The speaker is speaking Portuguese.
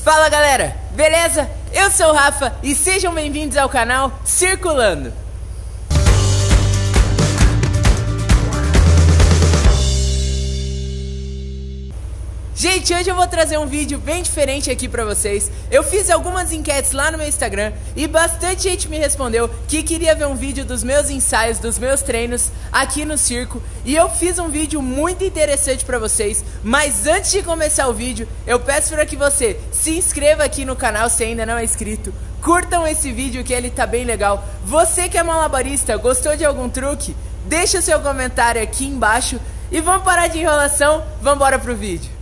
Fala galera, beleza? Eu sou o Rafa e sejam bem-vindos ao canal Circulando. Gente, hoje eu vou trazer um vídeo bem diferente aqui pra vocês. Eu fiz algumas enquetes lá no meu Instagram e bastante gente me respondeu que queria ver um vídeo dos meus ensaios, dos meus treinos aqui no circo. E eu fiz um vídeo muito interessante pra vocês. Mas antes de começar o vídeo, eu peço pra que você se inscreva aqui no canal se ainda não é inscrito. Curtam esse vídeo que ele tá bem legal. Você que é malabarista, gostou de algum truque? Deixa o seu comentário aqui embaixo. E vamos parar de enrolação, vamos embora pro vídeo.